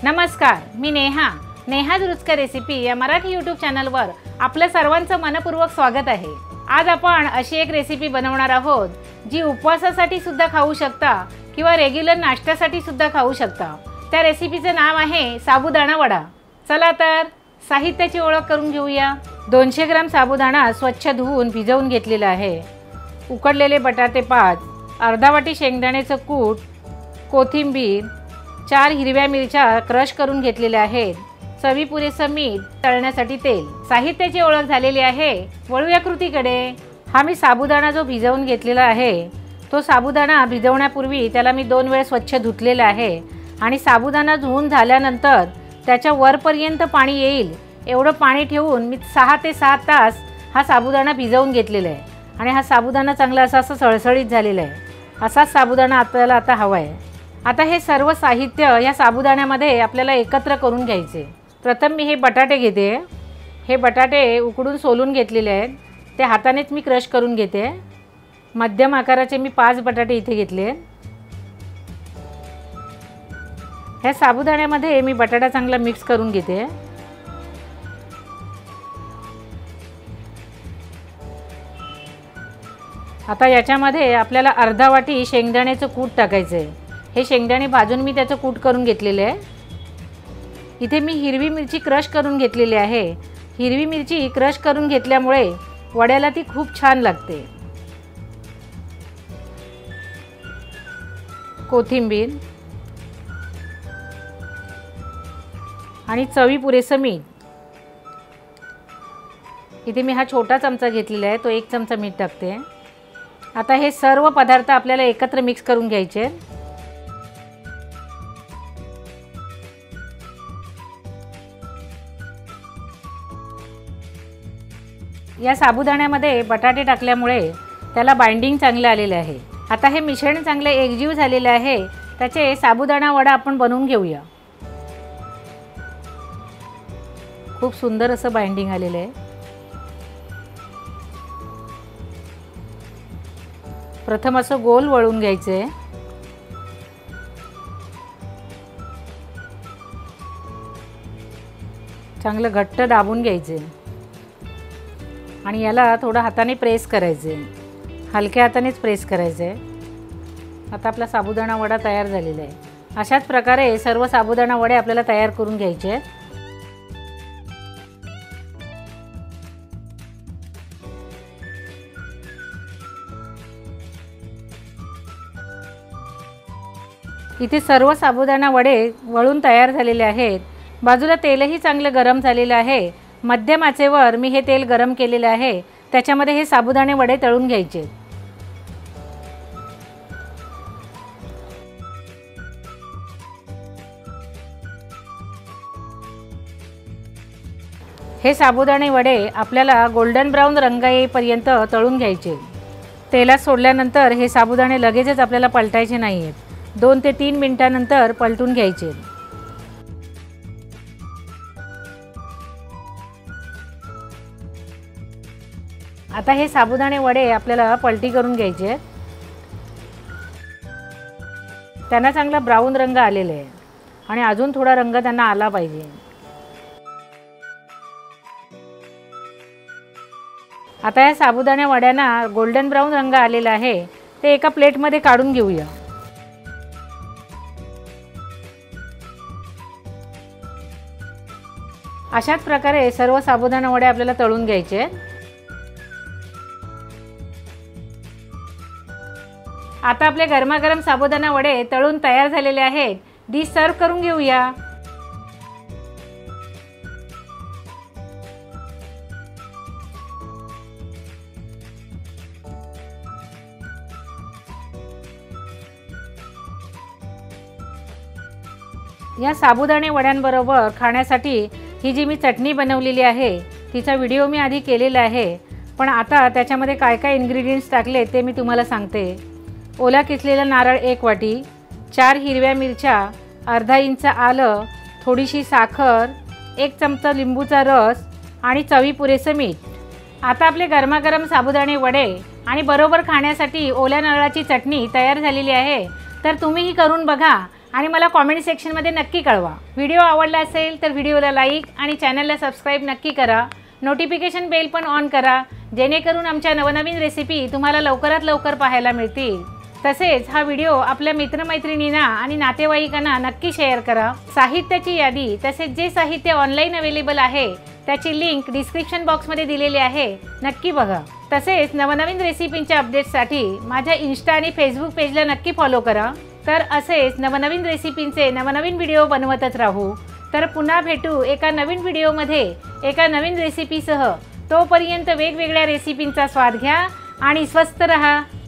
नमस्कार, मी नेहा. नेहा रुचकर रेसिपी या मराठी यूट्यूब चॅनलवर आपलं सर्वांचं मनपूर्वक स्वागत आहे. आज आपण अशी एक रेसिपी बनवणार आहोत जी उपवासासाठी सुद्धा खाऊ शकता किंवा रेग्युलर नाश्त्यासाठी सुद्धा खाऊ शकता. त्या रेसिपीचं नाव आहे साबुदाणा वडा. चला तर साहित्याची ओळख करून घेऊया. 200 ग्राम साबुदाणा स्वच्छ धुवून भिजवून घेतलेला आहे. उकडलेले बटाटे 5, अर्धा वाटी शेंगदाण्याचं कूट, कोथिंबीर, 4 हिरव्या मिरच्या क्रश करून घेतलेल्या आहेत, चवीपुरेसं मीठ, तळण्यासाठी तेल. साहित्याची ओळख झालेली आहे. वळूया कृतीकडे. हा मी साबुदाणा जो भिजवून घेतलेला आहे तो साबुदाणा भिजवण्यापूर्वी त्याला मी 2 वेळा स्वच्छ धुतलेला आहे आणि साबुदाणा धुवून झाल्यानंतर त्याच्या वरपर्यंत पाणी येईल एवढं पाणी ठेवून मी 6 ते 7 तास हा साबुदाणा भिजवून घेतलेला आहे आणि हा साबुदाणा चांगला असा सळसळीत झालेला आहे. असाच साबुदाणा आपल्याला आता हवा आहे. आता हे सर्व साहित्य या साबुदाण्यामध्ये आपल्याला एकत्र करून घ्यायचे. प्रथम मी हे बटाटे घेते. हे बटाटे उकडून सोलून घेतलेले आहेत. ते हातानेच मी क्रश करून घेते. मध्यम आकाराचे मी 5 बटाटे इथे घेतले. ह्या साबुदाण्यामध्ये मी बटाटा चांगला मिक्स करून घेते. आता याच्यामध्ये आपल्याला अर्धा वाटी शेंगदाण्याचं कूट टाकायचं आहे. हे शेंगदाणे भाजून मी त्याचं कूट करून घेतलेले आहे. इथे मी हिरवी मिरची क्रश करून घेतलेली आहे. हिरवी मिरची क्रश करून घेतल्यामुळे वड्याला ती खूप छान लागते. कोथिंबीर आणि चवीपुरेसं मीठ. इथे मी हा छोटा चमचा घेतलेला आहे, तो 1 चमचा मीठ टाकते. आता हे सर्व पदार्थ आपल्याला एकत्र मिक्स करून घ्यायचे. या साबुदाण्यामध्ये बटाटे टाकल्यामुळे त्याला बाइंडिंग चांगले आलेले आहे. आता हे मिश्रण चांगले एकजीव झालेले आहे. त्याचे साबुदाणा वडा आपण बनवून घेऊया. खूप सुंदर असं बाइंडिंग आलेलं आहे. प्रथम असं गोल वळून घ्यायचे. चांगलं घट्ट दाबून घ्यायचे आणि याला थोडं हाताने प्रेस करायचे. हलक्या हातानेच प्रेस करायचे. आता आपला साबुदाणा वडा तयार झालेला आहे. अशाच प्रकारे सर्व साबुदाणा वडे आपल्याला तयार करून घ्यायचे. इथे सर्व साबुदाणा वडे वळून तयार झालेले आहेत. बाजूला तेलही चांगलं गरम झालेलं आहे. मध्यम आचेवर मी हे तेल गरम केलेले आहे. त्याच्यामध्ये हे साबुदाणे वडे तळून घ्यायचे. हे साबुदाणे वडे आपल्याला गोल्डन ब्राऊन रंग येईपर्यंत तळून घ्यायचे. तेलात सोडल्यानंतर हे साबुदाणे लगेचच आपल्याला पलटायचे नाही आहेत. 2 ते 3 मिनिटांनंतर पलटून घ्यायचे. आता हे साबुदाणे वडे आपल्याला पलटी करून घ्यायचे. त्यांना चांगला ब्राऊन रंग आलेला आहे आणि अजून थोडा रंग त्यांना आला पाहिजे. आता या साबुदाणे वड्यांना गोल्डन ब्राऊन रंग आलेला आहे. ते एका प्लेटमध्ये काढून घेऊया. अशाच प्रकारे सर्व साबुदाणा वडे आपल्याला तळून घ्यायचे. आता आपले गरमागरम साबुदाणा वडे तळून तयार झालेले आहेत. डिश सर्व करून घेऊया. या साबुदाणे वड्यांबरोबर खाण्यासाठी ही जी मी चटणी बनवलेली आहे तिचा व्हिडिओ मी आधी केलेला आहे. पण आता त्याच्यामध्ये काय काय इन्ग्रेडियंट्स टाकले ते मी तुम्हाला सांगते. ओला किसलेला नारळ 1 वाटी, 4 हिरव्या मिरच्या, अर्धा इंच आलं, थोडीशी साखर, 1 चमचा लिंबूचा रस आणि चवीपुरेसं मीठ. आता आपले गरमागरम साबुदाणे वडे आणि बरोबर खाण्यासाठी ओल्या नारळाची चटणी तयार झालेली आहे. तर तुम्हीही करून बघा आणि मला कॉमेंट सेक्शनमध्ये नक्की कळवा। व्हिडिओ आवडला असेल तर व्हिडिओला लाईक आणि चॅनलला सबस्क्राईब नक्की करा। नोटिफिकेशन बेल पण ऑन करा, जेणेकरून आमच्या नवनवीन रेसिपी तुम्हाला लवकरात लवकर पाहायला मिळतील। तसेच हा व्हिडिओ आपल्या मित्रमैत्रिणींना आणि नातेवाईकांना नक्की शेअर करा। साहित्याची यादी तसेच जे साहित्य ऑनलाईन अवेलेबल आहे त्याची लिंक डिस्क्रिप्शन बॉक्समध्ये दिलेली आहे, नक्की बघा। तसेच नवनवीन रेसिपींच्या अपडेट्ससाठी माझ्या इन्स्टा आणि फेसबुक पेजला नक्की फॉलो करा। तर असेच नवनवीन रेसिपींचे नवनवीन व्हिडिओ बनवतच राहू। तर पुन्हा भेटू एका नवीन व्हिडिओमध्ये एका नवीन रेसिपीसह। तोपर्यंत वेगवेगळ्या रेसिपींचा स्वाद घ्या आणि स्वस्थ रहा।